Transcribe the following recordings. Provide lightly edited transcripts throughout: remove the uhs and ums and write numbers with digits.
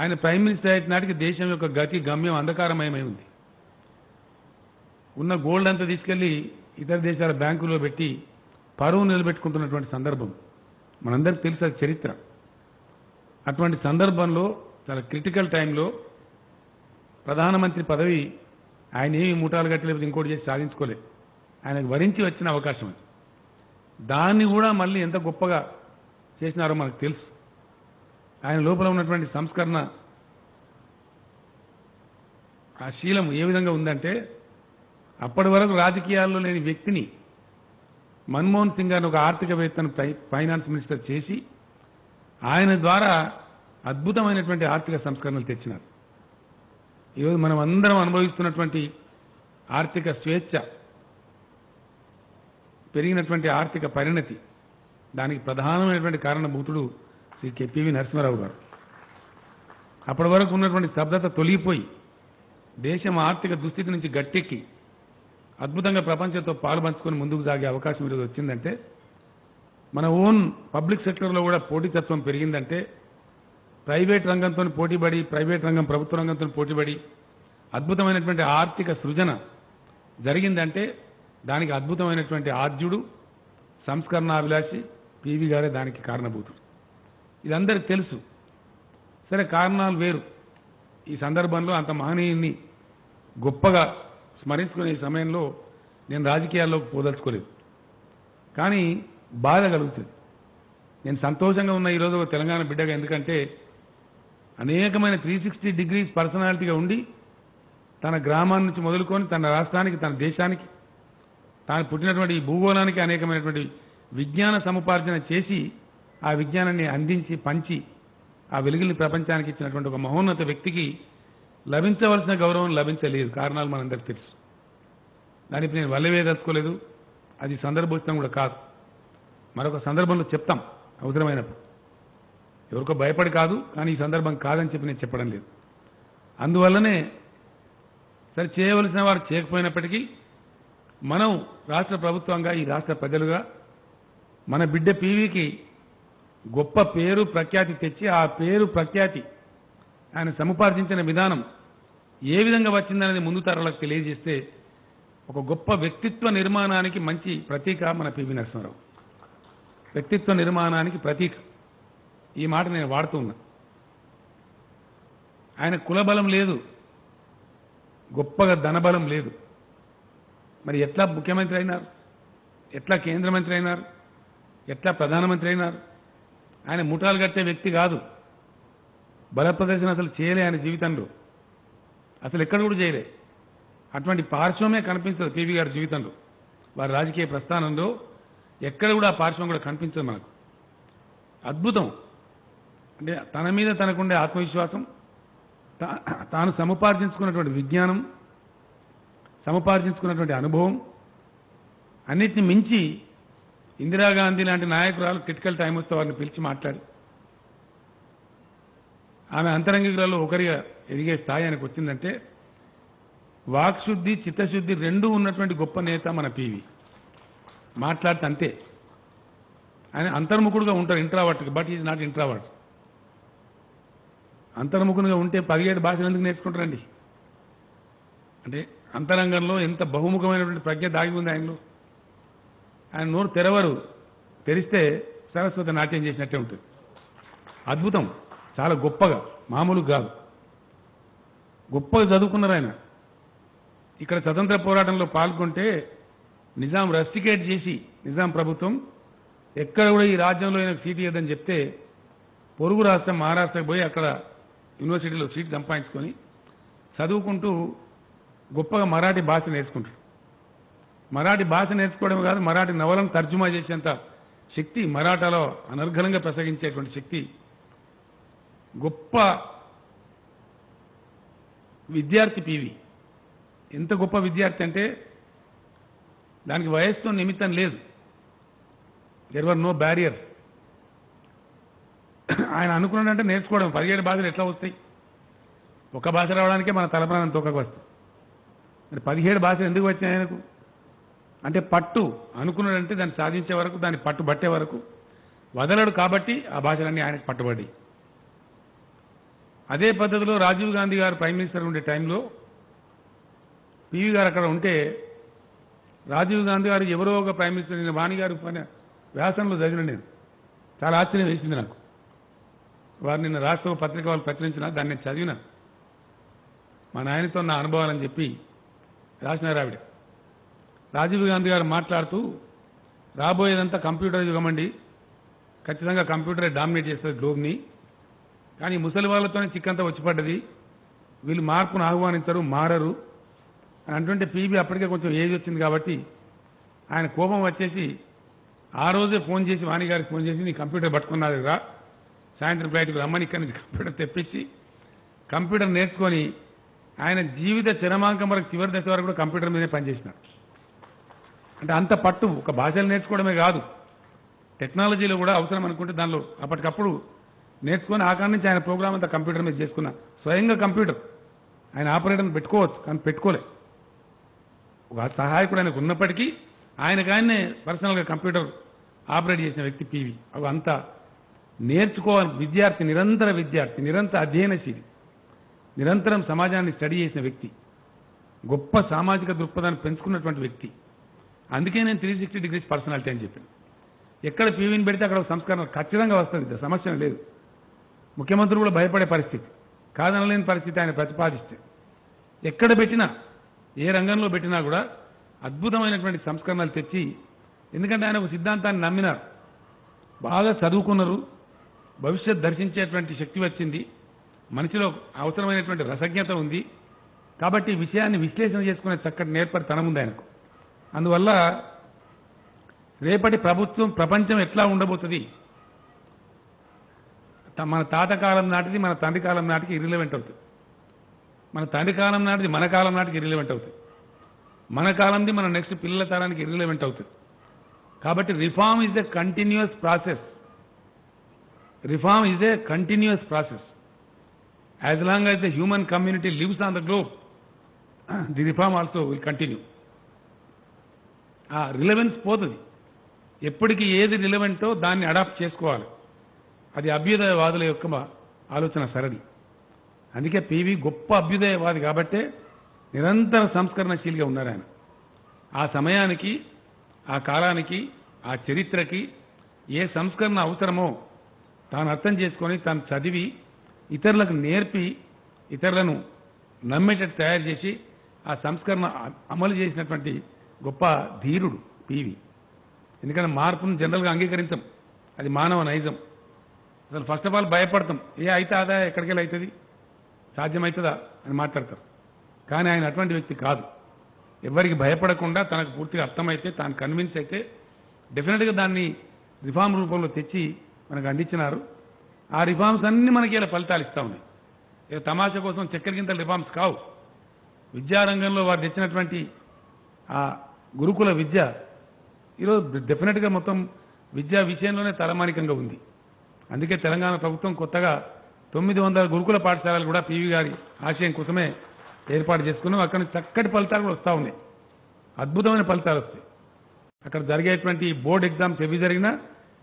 ఆయన prime minister అయిన నాటికి దేశం యొక్క గతి గమ్యం అంధకారమయమై ఉంది. ఉన్న గోల్డ్ అంతా తీసుకెళ్లి ఇతర దేశాల బ్యాంకుల్లో పెట్టి పరువు నిలబెట్టుకుంటున్నటువంటి సందర్భం మనందరికీ తెలుసు, అది చరిత్ర. అటువంటి సందర్భంలో చాలా క్రిటికల్ టైంలో ప్రధానమంత్రి పదవి ఆయన ఏమి మూటాలు కట్టలేకపోతే ఇంకోటి చేసి సాధించుకోలేదు. ఆయనకు వరించి వచ్చిన అవకాశం అది. దాన్ని కూడా మళ్ళీ ఎంత గొప్పగా చేసినారో మనకు తెలుసు. ఆయన లోపల ఉన్నటువంటి సంస్కరణ ఆ శీలం ఏ విధంగా ఉందంటే, అప్పటి వరకు రాజకీయాల్లో లేని వ్యక్తిని మన్మోహన్ సింగ్ గారిని ఒక ఆర్థికవేత్తను ఫైనాన్స్ మినిస్టర్ చేసి ఆయన ద్వారా అద్భుతమైనటువంటి ఆర్థిక సంస్కరణలు తెచ్చినారు. ఈరోజు మనం అందరం అనుభవిస్తున్నటువంటి ఆర్థిక స్వేచ్ఛ, పెరిగినటువంటి ఆర్థిక పరిణతి, దానికి ప్రధానమైనటువంటి కారణభూతుడు శ్రీ పివి నరసింహారావు గారు. అప్పటి వరకు ఉన్నటువంటి స్తబ్దత తొలగిపోయి దేశం ఆర్థిక దుస్థితి నుంచి గట్టెక్కి అద్భుతంగా ప్రపంచంతో పాలు పంచుకొని ముందుకు సాగే అవకాశం ఈరోజు వచ్చిందంటే, మన ఓన్ పబ్లిక్ సెక్టర్లో కూడా పోటీతత్వం పెరిగిందంటే, ప్రైవేట్ రంగంతో పోటీపడి, ప్రైవేట్ రంగం ప్రభుత్వ రంగంతో పోటీపడి అద్భుతమైనటువంటి ఆర్థిక సృజన జరిగిందంటే దానికి అద్భుతమైనటువంటి ఆద్యుడు, సంస్కరణాభిలాషి పివి గారే దానికి కారణభూతుడు. ఇదందరికీ తెలుసు. సరే, కారణాలు వేరు. ఈ సందర్భంలో అంత మహనీయుని గొప్పగా స్మరించుకునే ఈ సమయంలో నేను రాజకీయాల్లోకి పోదలుచుకోలేదు. కానీ బాధ కలుగుతుంది. నేను సంతోషంగా ఉన్న ఈరోజు తెలంగాణ బిడ్డగా, ఎందుకంటే అనేకమైన 360 డిగ్రీస్ పర్సనాలిటీగా ఉండి తన గ్రామాన్ని నుంచి మొదలుకొని తన రాష్ట్రానికి, తన దేశానికి, తాను పుట్టినటువంటి ఈ భూగోళానికి అనేకమైనటువంటి విజ్ఞాన సముపార్జన చేసి ఆ విజ్ఞానాన్ని అందించి పంచి ఆ వెలుగుల్ని ప్రపంచానికి ఇచ్చినటువంటి ఒక మహోన్నత వ్యక్తికి లభించవలసిన గౌరవం లభించలేదు. కారణాలు మనందరికీ తెలుసు. దానికి నేను వల్లవేదలుచుకోలేదు. అది సందర్భోచితం కూడా కాదు. మరొక సందర్భంలో చెప్తాం అవసరమైనప్పుడు. ఎవరికో భయపడి కాదు, కానీ ఈ సందర్భం కాదని చెప్పి నేను చెప్పడం లేదు. అందువల్లనే సరే, చేయవలసిన వారు చేయకపోయినప్పటికీ మనం రాష్ట్ర ప్రభుత్వంగా, ఈ రాష్ట్ర ప్రజలుగా మన బిడ్డ పీవీకి గొప్ప పేరు ప్రఖ్యాతి తెచ్చి, ఆ పేరు ప్రఖ్యాతి ఆయన సముపార్జించిన విధానం ఏ విధంగా వచ్చిందనేది ముందు తరాలకు తెలియజేస్తే ఒక గొప్ప వ్యక్తిత్వ నిర్మాణానికి మంచి ప్రతీక మన పివి నరసింహారావు. వ్యక్తిత్వ నిర్మాణానికి ప్రతీక. ఈ మాట నేను వాడుతూ ఉన్నా. ఆయన కులబలం లేదు, గొప్పగా ధనబలం లేదు. మరి ఎట్లా ముఖ్యమంత్రి అయినారు? ఎట్లా కేంద్ర మంత్రి అయినారు? ఎట్లా ప్రధానమంత్రి అయినారు? ఆయన ముఠాలు కట్టే వ్యక్తి కాదు. బల ప్రదర్శన అసలు చేయలే ఆయన జీవితంలో, అసలు ఎక్కడ కూడా చేయలే. అటువంటి పార్శ్వమే కనిపించదు పివి గారి జీవితంలో. వారి రాజకీయ ప్రస్థానంలో ఎక్కడ కూడా ఆ పార్శ్వం కూడా కనిపించదు మనకు. అద్భుతం. అంటే తన మీద తనకుండే ఆత్మవిశ్వాసం, తాను సముపార్జించుకున్నటువంటి విజ్ఞానం, సముపార్జించుకున్నటువంటి అనుభవం, అన్నిటిని మించి ఇందిరాగాంధీ లాంటి నాయకురాలు క్రిటికల్ టైం వస్తే వారిని పిలిచి మాట్లాడి ఆమె అంతరంగికులలో ఒకరిగా ఎదిగే స్థాయి ఆయనకు వచ్చిందంటే, వాక్శుద్ధి, చిత్తశుద్ధి రెండూ ఉన్నటువంటి గొప్ప నేత మన పివి. మాట్లాడితే అంతే. ఆయన అంతర్ముఖుడుగా ఉంటారు, introvert, but is not introvert. అంతర్ముఖునిగా ఉంటే 17 భాషలు ఎందుకు నేర్చుకుంటారండి? అంటే అంతరంగంలో ఎంత బహుముఖమైనటువంటి ప్రజ్ఞ దాగి ఉంది ఆయనలో. ఆయన నోరు తెరవరు, తెరిస్తే సరస్వతి నాట్యం చేసినట్టే ఉంటుంది. అద్భుతం. చాలా గొప్పగా, మామూలుగా కాదు. గొప్పగా చదువుకున్నారు ఆయన. ఇక్కడ స్వతంత్ర పోరాటంలో పాల్గొంటే నిజాం రస్టికేట్ చేసి, నిజాం ప్రభుత్వం ఎక్కడ కూడా ఈ రాజ్యంలో సీటు ఇవ్వదని చెప్తే పొరుగు రాష్ట్రం మహారాష్ట్రకి పోయి అక్కడ యూనివర్సిటీలో సీటు సంపాదించుకొని చదువుకుంటూ గొప్పగా మరాఠీ భాష నేర్చుకుంటారు. మరాఠీ భాష నేర్చుకోవడం కాదు, మరాఠీ నవలను తర్జుమా చేసేంత శక్తి, మరాఠాలో అనర్ఘలంగా ప్రసంగించేటువంటి శక్తి, గొప్ప విద్యార్థి పివి. ఎంత గొప్ప విద్యార్థి అంటే దానికి వయస్సుతో నిమిత్తం లేదు. There were no barrier. ఆయన అనుకున్నాడంటే నేర్చుకోవడం. 17 భాషలు ఎట్లా వస్తాయి? ఒక భాష రావడానికే మన తలప్రాణం తోకకు వస్తుంది. మరి 17 భాషలు ఎందుకు వచ్చినాయి ఆయనకు? అంటే పట్టు. అనుకున్నాడంటే దాన్ని సాధించే వరకు, దాన్ని పట్టు పట్టే వరకు వదలడు. కాబట్టి ఆ భాషలన్నీ ఆయనకు పట్టుబడి అదే పద్ధతిలో రాజీవ్ గాంధీ గారు ప్రైమ్ మినిస్టర్ ఉండే టైంలో పివి గారు అక్కడ ఉంటే రాజీవ్ గాంధీ గారు ఎవరో ఒక ప్రైమ్ మినిస్టర్ నేను వాణి గారు వ్యాసంలో చదివిన నేను చాలా ఆశ్చర్యం వేసింది నాకు. వారు నిన్న రాష్ట్ర పత్రిక వాళ్ళు ప్రచురించిన దాన్ని నేను చదివిన మా నాయనతో నా అనుభవాలని చెప్పి రాసినారు ఆవిడ. రాజీవ్ గాంధీ గారు మాట్లాడుతూ రాబోయేదంతా కంప్యూటర్ యుగమండి, ఖచ్చితంగా కంప్యూటరే డామినేట్ చేస్తుంది గ్లోబ్ని, కానీ ముసలి వాళ్ళతోనే చిక్కంతా వచ్చి పడ్డది, వీళ్ళు మార్పును ఆహ్వానించరు, మారరు అని అంటుంటే పీబీ అప్పటికే కొంచెం ఏజ్ వచ్చింది కాబట్టి ఆయన కోపం వచ్చేసి ఆ రోజే ఫోన్ చేసి వాణి గారికి ఫోన్ చేసి నీ కంప్యూటర్ పట్టుకున్నది రా, సాయంత్రం ఫ్లైట్కి రమ్మని ఇక్కడి నుంచి కంప్యూటర్ తెప్పించి కంప్యూటర్ నేర్చుకొని ఆయన జీవిత చరమాంకం వరకు చివరి దశ వరకు కూడా కంప్యూటర్ మీదే పనిచేసినాడు. అంటే అంత పట్టు ఒక భాషలు నేర్చుకోవడమే కాదు, టెక్నాలజీలో కూడా అవసరం అనుకుంటే దానిలో అప్పటికప్పుడు నేర్చుకుని ఆ కాడి నుంచి ఆయన ప్రోగ్రామ్ అంతా కంప్యూటర్ మీద చేసుకున్న స్వయంగా కంప్యూటర్ ఆయన ఆపరేటర్ని పెట్టుకోవచ్చు కానీ పెట్టుకోలే. ఒక సహాయకుడు ఆయనకు ఉన్నప్పటికీ ఆయనకాయనే పర్సనల్గా కంప్యూటర్ ఆపరేట్ చేసిన వ్యక్తి పీవీ. అవి అంతా నేర్చుకోవాలి విద్యార్థి, నిరంతర అధ్యయనశీలి, నిరంతరం సమాజాన్ని స్టడీ చేసిన వ్యక్తి, గొప్ప సామాజిక దృక్పథాన్ని పెంచుకున్నటువంటి వ్యక్తి. అందుకే నేను 360 డిగ్రీస్ పర్సనాలిటీ అని చెప్పాను. ఎక్కడ పీవీని పెడితే అక్కడ సంస్కరణ ఖచ్చితంగా వస్తుంది, సమస్య లేదు. ముఖ్యమంత్రులు కూడా భయపడే పరిస్థితి, కాదనలేని పరిస్థితి ఆయన ప్రతిపాదిస్తే ఎక్కడ పెట్టినా ఏ రంగంలో పెట్టినా కూడా అద్భుతమైనటువంటి సంస్కరణలు తెచ్చి, ఎందుకంటే ఆయన ఒక సిద్ధాంతాన్ని నమ్మినారు, బాగా చదువుకున్నారు, భవిష్యత్ దర్శించేటువంటి శక్తి వచ్చింది, మనిషిలో అవసరమైనటువంటి రసజ్ఞత ఉంది, కాబట్టి విషయాన్ని విశ్లేషణ చేసుకునే చక్కటి నేర్పరితనం ఉంది ఆయనకు. అందువల్ల రేపటి ప్రపంచం ఎట్లా ఉండబోతుంది, మన తాత కాలం నాటిది మన తండ్రి కాలం నాటికి ఇర్రిలవెంట్ అవుతుంది, మన తండ్రి కాలం నాటిది మన కాలం నాటికి ఇర్రిలవెంట్ అవుతుంది, మన కాలంది మన నెక్స్ట్ పిల్లల తరానికి ఇర్రిలవెంట్ అవుతుంది. కాబట్టి reform is a continuous process. As long as the human community lives on the globe, the reform also will continue. ఆ రిలవెన్స్ పోతుంది, ఎప్పటికీ ఏది రిలవెంటో దాన్ని అడాప్ట్ చేసుకోవాలి. అది అభ్యుదయవాదుల యొక్క ఆలోచన సరళి. అందుకే పీవీ గొప్ప అభ్యుదయవాది కాబట్టే నిరంతర సంస్కరణశీలిగా ఉన్నారు ఆయన. ఆ సమయానికి, ఆ కాలానికి, ఆ చరిత్రకి ఏ సంస్కరణ అవసరమో తాను అర్థం చేసుకొని తాను చదివి ఇతరులకు నేర్పి ఇతరులను నమ్మేటట్టు తయారు చేసి ఆ సంస్కరణ అమలు చేసినటువంటి గొప్ప ధీరుడు పీవీ. ఎందుకంటే మార్పును జనరల్గా అంగీకరించాం, అది మానవ నైజం. అసలు ఫస్ట్ ఆఫ్ ఆల్ భయపడతాం, అయితే అదా ఎక్కడికి వెళ్ళి అవుతుంది, సాధ్యమవుతుందా అని మాట్లాడతారు. కానీ ఆయన అటువంటి వ్యక్తి కాదు. ఎవరికి భయపడకుండా తనకు పూర్తిగా అర్థమైతే, తాను కన్విన్స్ అయితే డెఫినెట్గా దాన్ని రిఫార్మ్ రూపంలో తెచ్చి మనకు అందించినారు. ఆ రిఫార్మ్స్ అన్ని మనకి ఇలా ఫలితాలు ఇస్తా ఉన్నాయి. ఇక తమాషా కోసం చక్కెర గింతల రిఫార్మ్స్ కావు. విద్యారంగంలో వారు తెచ్చినటువంటి ఆ గురుకుల విద్య ఈరోజు డెఫినెట్గా మొత్తం విద్యా విషయంలోనే తలమానికంగా ఉంది. అందుకే తెలంగాణ ప్రభుత్వం కొత్తగా 900 గురుకుల పాఠశాలలు కూడా పీవీ గారి ఆశయం కోసమే ఏర్పాటు చేసుకున్నాం. అక్కడ చక్కటి ఫలితాలు కూడా వస్తూ ఉన్నాయి, అద్భుతమైన ఫలితాలు వస్తాయి. అక్కడ జరిగేటువంటి బోర్డు ఎగ్జామ్స్ ఎవి జరిగినా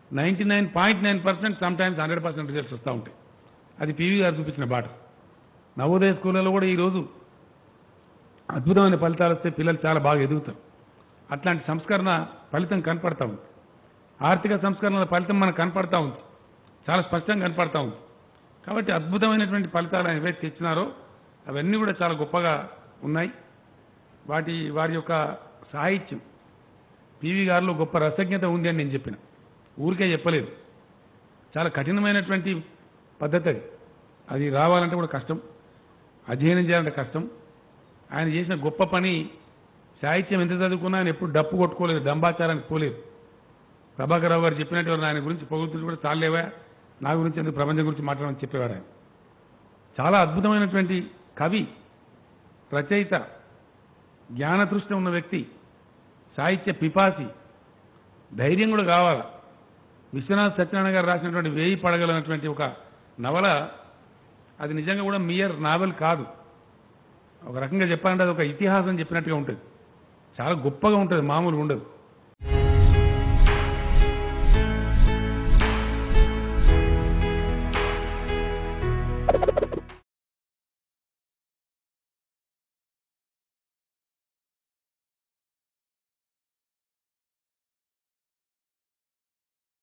99.9% సమ్టైమ్స్ 100% రిజల్ట్స్ వస్తూ ఉంటాయి. అది పీవీ గారు చూపించిన బాట. నవోదయ స్కూళ్ళలో కూడా ఈరోజు అద్భుతమైన ఫలితాలు వస్తే పిల్లలు చాలా బాగా ఎదుగుతారు. అట్లాంటి సంస్కరణ ఫలితం కనపడతా ఉంది. ఆర్థిక సంస్కరణల ఫలితం మనకు కనపడతా ఉంది, చాలా స్పష్టంగా కనపడతా ఉంది. కాబట్టి అద్భుతమైనటువంటి ఫలితాలు ఏవైతే తెచ్చినారో అవన్నీ కూడా చాలా గొప్పగా ఉన్నాయి. వారి యొక్క సాహిత్యం, పీవీ గారిలో గొప్ప రసజ్ఞత ఉంది అని నేను చెప్పిన, ఊరికే చెప్పలేదు. చాలా కఠినమైనటువంటి పద్ధతి అది రావాలంటే కూడా కష్టం, అధ్యయనం చేయాలంటే కష్టం. ఆయన చేసిన గొప్ప పని, సాహిత్యం ఎంత చదువుకున్నా ఆయన ఎప్పుడు డప్పు కొట్టుకోలేదు, దంబాచారానికి పోలేదు. ప్రభాకర్ రావు గారు చెప్పినట్టు ఆయన గురించి పొగుడుతులు కూడా చాలేవా, నా గురించి ఎందుకు ప్రపంచం గురించి మాట్లాడమని చెప్పేవారు ఆయన. చాలా అద్భుతమైనటువంటి కవి, రచయిత, జ్ఞానతృష్ణ ఉన్న వ్యక్తి, సాహిత్య పిపాసి, ధైర్యం కూడా కావాలి. విశ్వనాథ్ సత్యనారాయణ గారు రాసినటువంటి 1000 పడగలు అనేటువంటి ఒక నవల, అది నిజంగా కూడా మియర్ నావెల్ కాదు. ఒక రకంగా చెప్పాలంటే అది ఒక ఇతిహాసం చెప్పినట్టుగా ఉంటుంది, చాలా గొప్పగా ఉంటుంది, మామూలుగా ఉండదు.